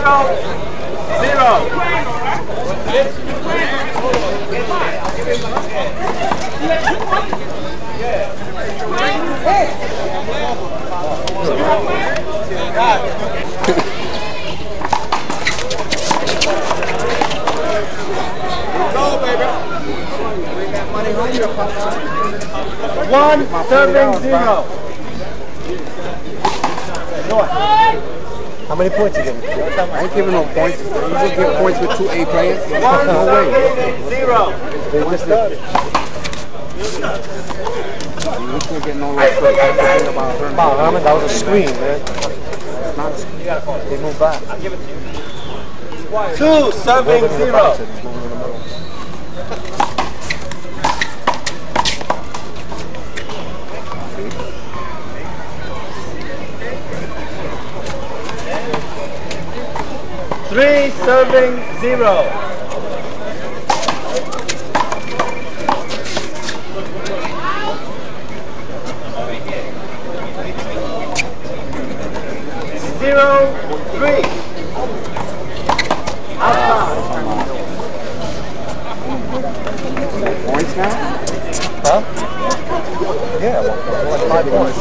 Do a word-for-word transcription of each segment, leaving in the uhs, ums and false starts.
One, serving zero. How many points you giving? I ain't giving no points. You just give points with two A players. One, no way. Zero. They just started. We can't get no right straight. That's the thing about Herman. Wow, Herman, that was a screen, man. It's not a screen. They moved back. Two, serving zero. Three, serving zero. Zero, three. Outside. Points now? Huh? Yeah, well, like five points.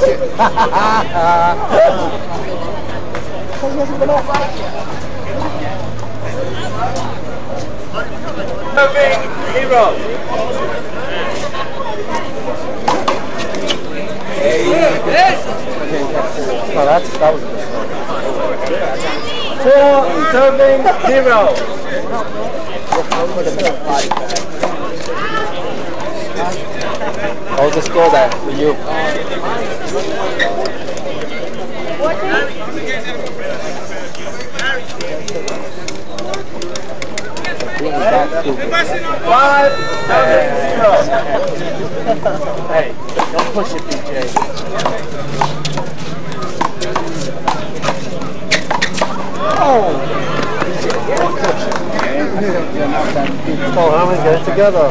Serving zero. No, that's, that was good. Four, serving zero. What was the score there for you? Five, seven, zero. Hey, don't push it, B J. Oh! Come on, Herman, get it together.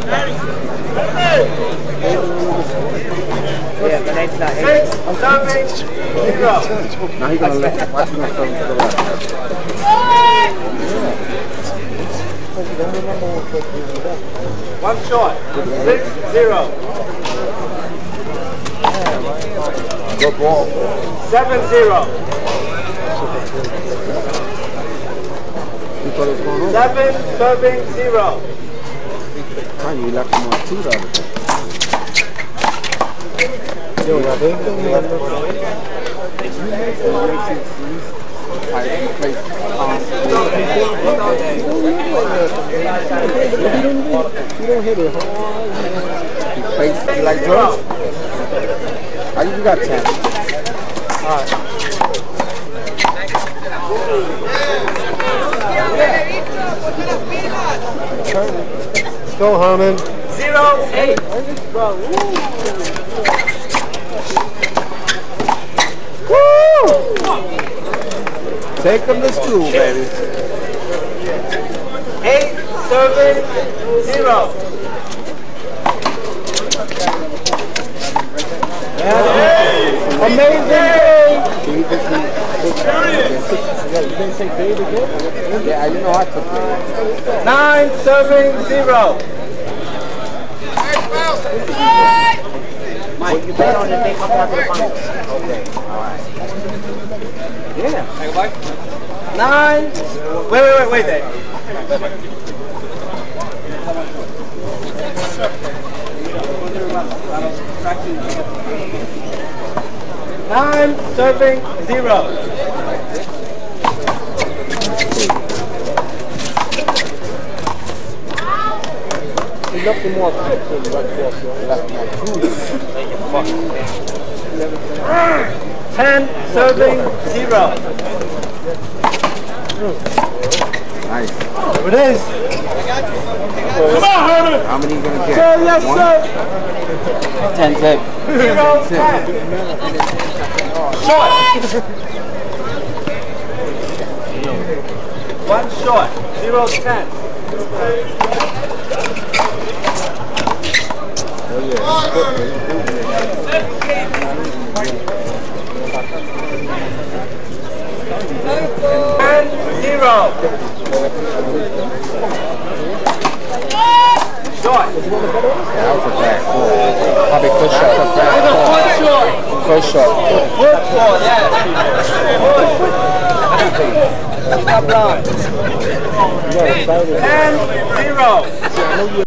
Yeah, the name's not eight. Six, seven, zero. Now he's gonna let watch him throw to the left. One shot. Six, zero. Good ball. Seven, zero. He thought it was going over. Seven, serving zero. Oh, you left him on two the other day. Yo, yeah, they do I place um, you don't hit it hard. You place it like George. How you got ten? Alright. Let's go, Herman. Zero, eight. Woo! Take them to school, baby. Eight, serving zero. Yeah. Amazing game! You didn't say Dave again? Yeah, I didn't know I took it. Nine, serving zero. Mike, you bet on the thing up after the finals. Okay, alright. Yeah. Nine. Wait, wait, wait, wait there. Nine, serving zero. He left him more picks than he left more Ten, serving zero. Nice. It is. Come on, Herman. How many you gonna get? Sir, yes, One? sir. ten six. Zero, ten. Short. One short. Zero, ten. Oh yeah. Ten, zero. zero. Short. That was a bad call. Probably foot shot. Foot short. Foot short. Foot short, yeah. Stop line. You got excited. ten zero.